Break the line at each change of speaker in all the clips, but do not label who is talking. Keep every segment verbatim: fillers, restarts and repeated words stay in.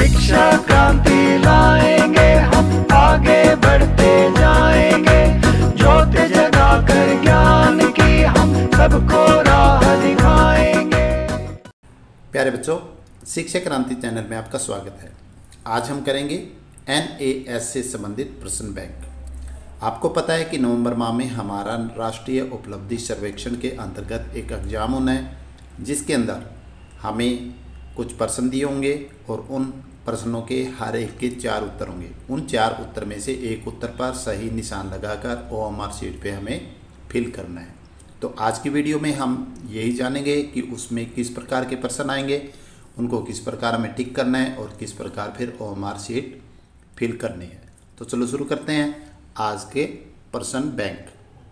शिक्षा क्रांति लाएंगे, हम आगे बढ़ते जाएंगे। ज्योति जगाकर ज्ञान की हम सबको राह दिखाएंगे।
प्यारे बच्चों, शिक्षा क्रांति चैनल में आपका स्वागत है। आज हम करेंगे एन ए एस से संबंधित प्रश्न बैंक। आपको पता है कि नवंबर माह में हमारा राष्ट्रीय उपलब्धि सर्वेक्षण के अंतर्गत एक एग्जाम होना है, जिसके अंदर हमें कुछ प्रश्न दिए होंगे और उन प्रश्नों के हर एक के चार उत्तर होंगे। उन चार उत्तर में से एक उत्तर पर सही निशान लगाकर ओ एम आर शीट पे हमें फिल करना है। तो आज की वीडियो में हम यही जानेंगे कि उसमें किस प्रकार के प्रश्न आएंगे, उनको किस प्रकार हमें टिक करना है और किस प्रकार फिर O M R sheet fill करनी है। तो चलो शुरू करते हैं आज के प्रश्न बैंक।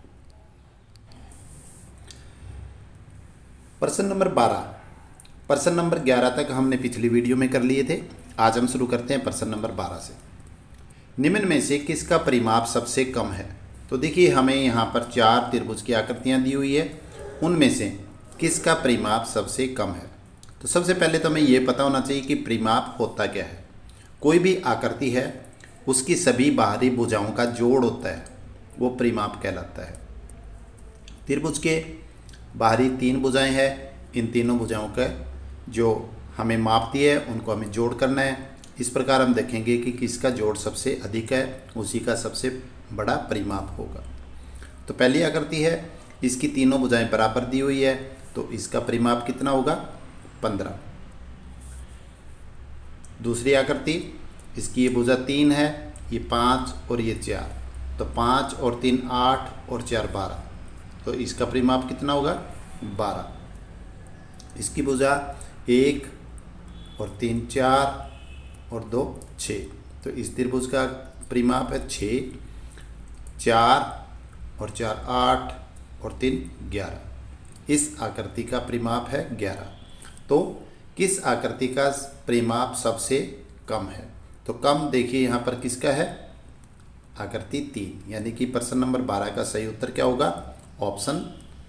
प्रश्न नंबर बारह। प्रश्न नंबर ग्यारह तक हमने पिछली वीडियो में कर लिए थे। आज हम शुरू करते हैं प्रश्न नंबर बारह से। निम्न में से किसका परिमाप सबसे कम है? तो देखिए, हमें यहाँ पर चार त्रिभुज की आकृतियाँ दी हुई है, उनमें से किसका परिमाप सबसे कम है? तो सबसे पहले तो हमें ये पता होना चाहिए कि परिमाप होता क्या है। कोई भी आकृति है, उसकी सभी बाहरी भुजाओं का जोड़ होता है, वो परिमाप कहलाता है। त्रिभुज के बाहरी तीन भुजाएं हैं, इन तीनों भुजाओं का जो हमें माप दिए है उनको हमें जोड़ करना है। इस प्रकार हम देखेंगे कि किसका जोड़ सबसे अधिक है, उसी का सबसे बड़ा परिमाप होगा। तो पहली आकृति है, इसकी तीनों भुजाएं बराबर दी हुई है, तो इसका परिमाप कितना होगा? पंद्रह। दूसरी आकृति, इसकी ये भुजा तीन है, ये पाँच और ये चार, तो पाँच और तीन आठ और चार बारह, तो इसका परिमाप कितना होगा? बारह। इसकी भुजा एक और तीन चार और दो छः, तो इस त्रिभुज का परिमाप है छः। चार और चार आठ और तीन ग्यारह, इस आकृति का परिमाप है ग्यारह। तो किस आकृति का परिमाप सबसे कम है? तो कम देखिए यहाँ पर किसका है? आकृति तीन, यानी कि प्रश्न नंबर बारह का सही उत्तर क्या होगा? ऑप्शन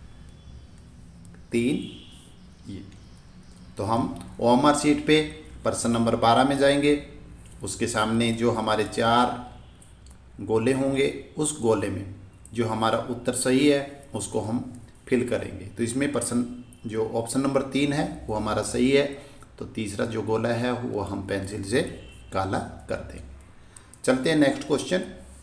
तीन ये। तो हम ओ एम आर शीट पे प्रश्न नंबर बारह में जाएंगे, उसके सामने जो हमारे चार गोले होंगे, उस गोले में जो हमारा उत्तर सही है उसको हम फिल करेंगे। तो इसमें प्रश्न जो ऑप्शन नंबर तीन है वो हमारा सही है, तो तीसरा जो गोला है वो हम पेंसिल से काला कर देंगे। चलते हैं नेक्स्ट क्वेश्चन।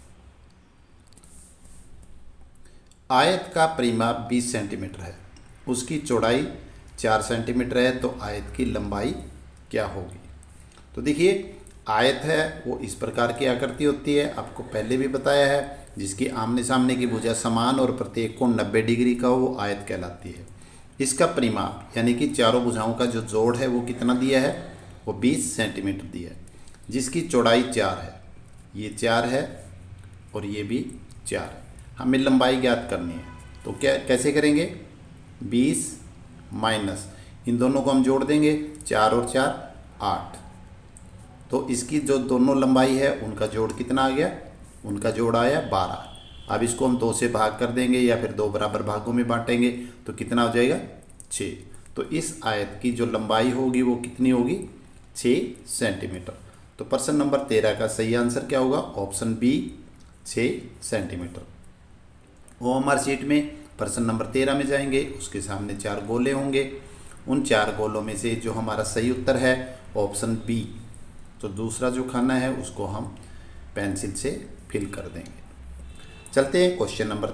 आयत का परिमाप बीस सेंटीमीटर है, उसकी चौड़ाई चार सेंटीमीटर है, तो आयत की लंबाई क्या होगी? तो देखिए, आयत है वो इस प्रकार की आकृति होती है, आपको पहले भी बताया है, जिसकी आमने सामने की भुजा समान और प्रत्येक कोण नब्बे डिग्री का हो, वो आयत कहलाती है। इसका परिमाप यानी कि चारों भुजाओं का जो जोड़ है वो कितना दिया है? वो बीस सेंटीमीटर दिया है, जिसकी चौड़ाई चार है, ये चार है और ये भी चार है। हमें लंबाई ज्ञात करनी है, तो क्या कैसे करेंगे? बीस माइनस इन दोनों को हम जोड़ देंगे, चार और चार आठ, तो इसकी जो दोनों लंबाई है उनका जोड़ कितना आ गया? उनका जोड़ आया बारह। अब इसको हम दो से भाग कर देंगे या फिर दो बराबर भागों में बांटेंगे, तो कितना हो जाएगा? छः। तो इस आयत की जो लंबाई होगी वो कितनी होगी? छः सेंटीमीटर। तो प्रश्न नंबर तेरह का सही आंसर क्या होगा? ऑप्शन बी, छः centimetre. O M R sheet में प्रश्न नंबर तेरह में जाएंगे, उसके सामने चार गोले होंगे, उन चार गोलों में से जो हमारा सही उत्तर है ऑप्शन बी, तो दूसरा जो खाना है उसको हम पेंसिल से फिल कर देंगे। चलते हैं क्वेश्चन नंबर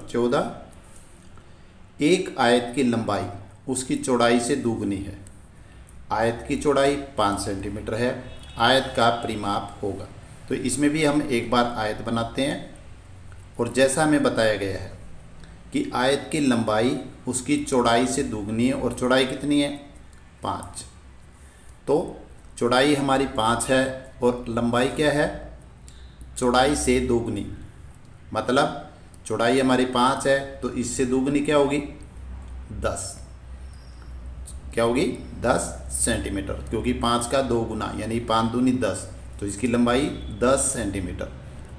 चौदह। एक आयत की लंबाई उसकी चौड़ाई से दोगुनी है। आयत की चौड़ाई पाँच सेंटीमीटर है, आयत का परिमाप होगा। तो इसमें भी हम एक बार आयत बनाते हैं, और जैसा हमें बताया गया है कि आयत की लंबाई उसकी चौड़ाई से दोगुनी है, और चौड़ाई कितनी है? पाँच। तो चौड़ाई हमारी पाँच है और लंबाई क्या है? चौड़ाई से दोगुनी, मतलब चौड़ाई हमारी पाँच है तो इससे दोगुनी क्या होगी? दस। क्या होगी? दस सेंटीमीटर, क्योंकि पाँच का दो गुना यानी पाँच दूनी दस, तो इसकी लंबाई दस सेंटीमीटर।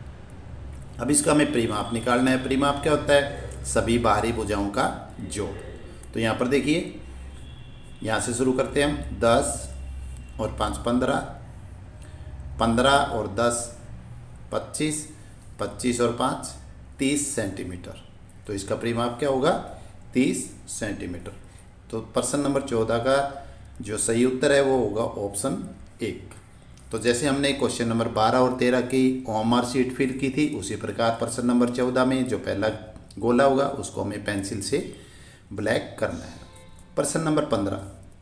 अब इसका हमें परिमाप निकालना है। परिमाप क्या होता है? सभी बाहरी भुजाओं का जोड़। तो यहाँ पर देखिए, यहाँ से शुरू करते हैं हम, दस और पाँच पंद्रह, पंद्रह और दस पच्चीस, पच्चीस और पाँच तीस सेंटीमीटर। तो इसका परिमाप क्या होगा? तीस सेंटीमीटर। तो प्रश्न नंबर चौदह का जो सही उत्तर है वो होगा ऑप्शन एक। तो जैसे हमने क्वेश्चन नंबर बारह और तेरह की ओएमआर शीट फिल की थी, उसी प्रकार प्रश्न नंबर चौदह में जो पहला गोला होगा उसको हमें पेंसिल से ब्लैक करना है। प्रश्न नंबर पंद्रह,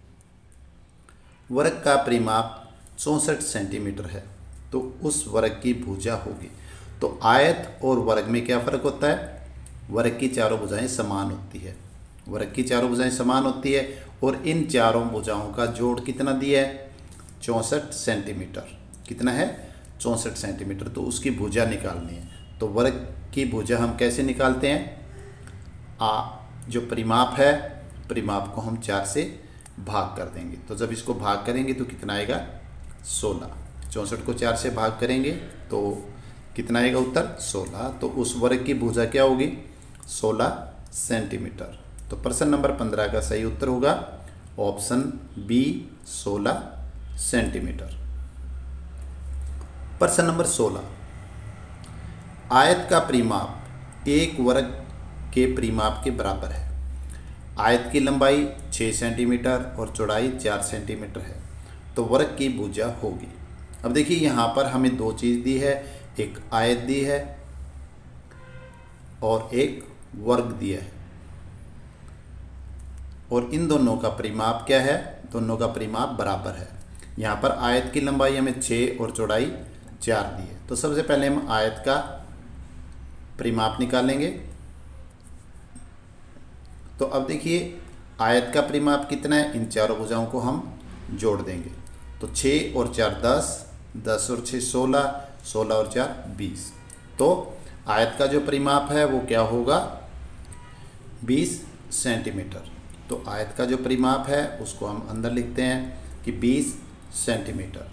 वर्ग का परिमाप चौंसठ सेंटीमीटर है तो उस वर्ग की भुजा होगी। तो आयत और वर्ग में क्या फ़र्क होता है? वर्ग की चारों भुजाएं समान होती है, वर्ग की चारों भुजाएं समान होती है और इन चारों भुजाओं का जोड़ कितना दिया है? चौंसठ सेंटीमीटर। कितना है? चौंसठ सेंटीमीटर। तो उसकी भुजा निकालनी है। तो वर्ग की भुजा हम कैसे निकालते हैं? आ जो परिमाप है, परिमाप को हम चार से भाग कर देंगे। तो जब इसको भाग करेंगे तो कितना आएगा? सोलह। चौंसठ को चार से भाग करेंगे तो कितना आएगा उत्तर? सोलह। तो उस वर्ग की भुजा क्या होगी? सोलह सेंटीमीटर। तो प्रश्न नंबर पंद्रह का सही उत्तर होगा ऑप्शन बी, सोलह सेंटीमीटर। प्रश्न नंबर सोलह, आयत का परिमाप एक वर्ग के परिमाप के बराबर है। आयत की लंबाई छः सेंटीमीटर और चौड़ाई चार सेंटीमीटर है तो वर्ग की भुजा होगी। अब देखिए यहाँ पर हमें दो चीज़ दी है, एक आयत दी है और एक वर्ग दिया है, और इन दोनों का परिमाप क्या है? दोनों का परिमाप बराबर है। यहाँ पर आयत की लंबाई हमें छः और चौड़ाई चार दी है। तो सबसे पहले हम आयत का परिमाप निकालेंगे। तो अब देखिए आयत का परिमाप कितना है? इन चारों भुजाओं को हम जोड़ देंगे। तो छः और चार दस, दस और छः सोलह, सोलह और चार बीस। तो आयत का जो परिमाप है वो क्या होगा? बीस सेंटीमीटर। तो आयत का जो परिमाप है उसको हम अंदर लिखते हैं कि बीस सेंटीमीटर।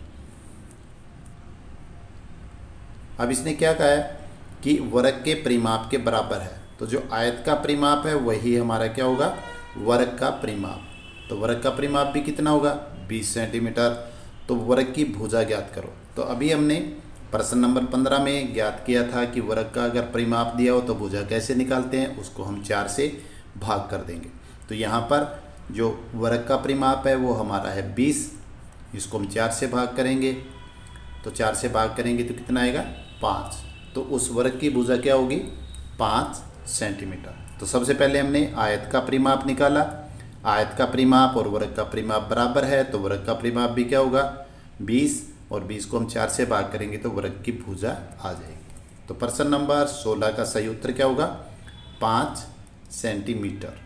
अब इसने क्या कहा है कि वर्ग के परिमाप के बराबर है। तो जो आयत का परिमाप है वही हमारा क्या होगा? वर्ग का परिमाप। तो वर्ग का परिमाप भी कितना होगा? बीस सेंटीमीटर। तो वर्ग की भुजा ज्ञात करो। तो अभी हमने प्रश्न नंबर पंद्रह में ज्ञात किया था कि वर्ग का अगर परिमाप दिया हो तो भुजा कैसे निकालते हैं? उसको हम चार से भाग कर देंगे। तो यहाँ पर जो वर्ग का परिमाप है वो हमारा है बीस, इसको हम चार से भाग करेंगे। तो चार से भाग करेंगे तो कितना आएगा? पाँच। तो उस वर्ग की भुजा क्या होगी? पाँच सेंटीमीटर। तो सबसे पहले हमने आयत का परिमाप निकाला। आयत का परिमाप और वर्ग का परिमाप बराबर है तो वर्ग का परिमाप भी क्या होगा? बीस, और बीस को हम चार से भाग करेंगे तो वर्ग की भुजा आ जाएगी। तो प्रश्न नंबर सोलह का सही उत्तर क्या होगा? पाँच सेंटीमीटर।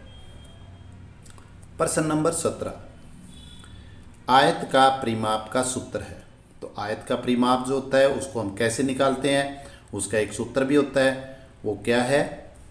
प्रश्न नंबर सत्रह, आयत का परिमाप का सूत्र है। तो आयत का परिमाप जो होता है उसको हम कैसे निकालते हैं? उसका एक सूत्र भी होता है, वो क्या है?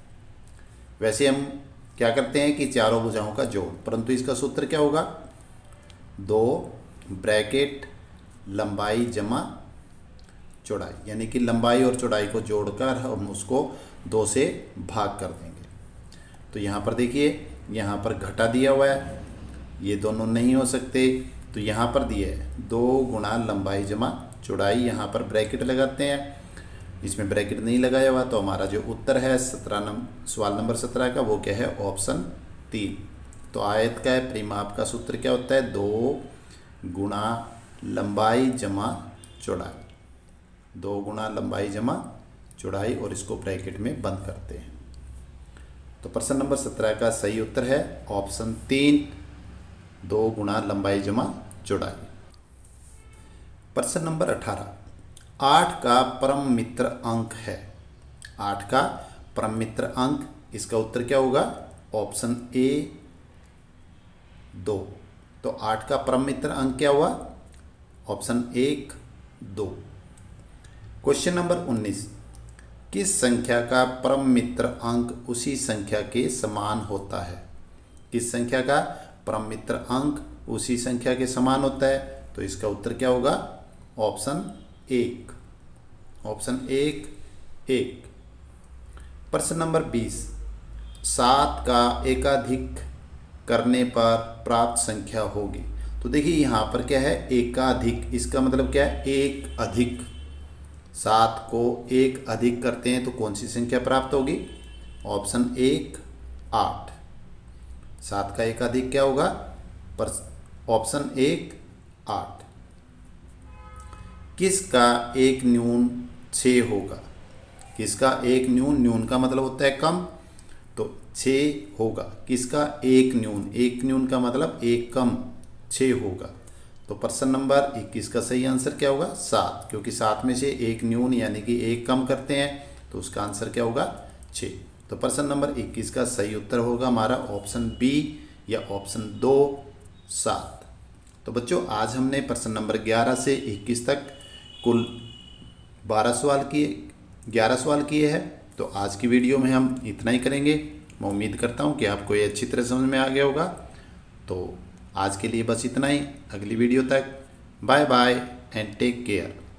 वैसे हम क्या करते हैं कि चारों भुजाओं का जोड़, परंतु इसका सूत्र क्या होगा? दो ब्रैकेट लंबाई जमा चौड़ाई, यानी कि लंबाई और चौड़ाई को जोड़कर हम उसको दो से भाग कर देंगे। तो यहाँ पर देखिए, यहाँ पर घटा दिया हुआ है, ये दोनों नहीं हो सकते, तो यहाँ पर दिए है दो गुणा लंबाई जमा चौड़ाई। यहाँ पर ब्रैकेट लगाते हैं, इसमें ब्रैकेट नहीं लगाया हुआ, तो हमारा जो उत्तर है सत्रह नंबर सवाल नंबर सत्रह का वो क्या है? ऑप्शन तीन। तो आयत का परिमाप का सूत्र क्या होता है? दो गुणा लंबाई जमा चौड़ाई, दो गुणा लंबाई जमा चौड़ाई, और इसको ब्रैकेट में बंद करते हैं। तो प्रश्न नंबर सत्रह का सही उत्तर है ऑप्शन तीन, दो गुणा लंबाई जमा चौड़ाई। प्रश्न नंबर अठारह, आठ का परम मित्र अंक है। आठ का परम मित्र अंक, इसका उत्तर क्या होगा? ऑप्शन ए दो। तो आठ का परम मित्र अंक क्या हुआ? ऑप्शन एक दो। क्वेश्चन नंबर उन्नीस, किस संख्या का परम मित्र अंक उसी संख्या के समान होता है? किस संख्या का परम मित्र अंक उसी संख्या के समान होता है? तो इसका उत्तर क्या होगा? ऑप्शन एक, ऑप्शन एक एक। प्रश्न नंबर बीस, सात का एकाधिक करने पर प्राप्त संख्या होगी। तो देखिए यहाँ पर क्या है, एक का अधिक, इसका मतलब क्या है, एक अधिक। सात को एक अधिक करते हैं तो कौन सी संख्या प्राप्त होगी? ऑप्शन एक, आठ। सात का एक अधिक क्या होगा? पर ऑप्शन एक, आठ। किसका एक न्यून छः होगा? किसका एक न्यून, न्यून का मतलब होता है कम, तो छः होगा। किसका एक न्यून, एक न्यून का मतलब एक कम, छः होगा। तो प्रश्न नंबर इक्कीस का सही आंसर क्या होगा? सात, क्योंकि सात में से एक न्यून यानी कि एक कम करते हैं तो उसका आंसर क्या होगा? छः। तो प्रश्न नंबर इक्कीस का सही उत्तर होगा हमारा ऑप्शन बी या ऑप्शन दो, सात। तो बच्चों आज हमने प्रश्न नंबर ग्यारह से इक्कीस तक कुल बारह सवाल किए, ग्यारह सवाल किए हैं। तो आज की वीडियो में हम इतना ही करेंगे। मैं उम्मीद करता हूँ कि आपको ये अच्छी तरह समझ में आ गया होगा। तो आज के लिए बस इतना ही। अगली वीडियो तक bye bye and take care.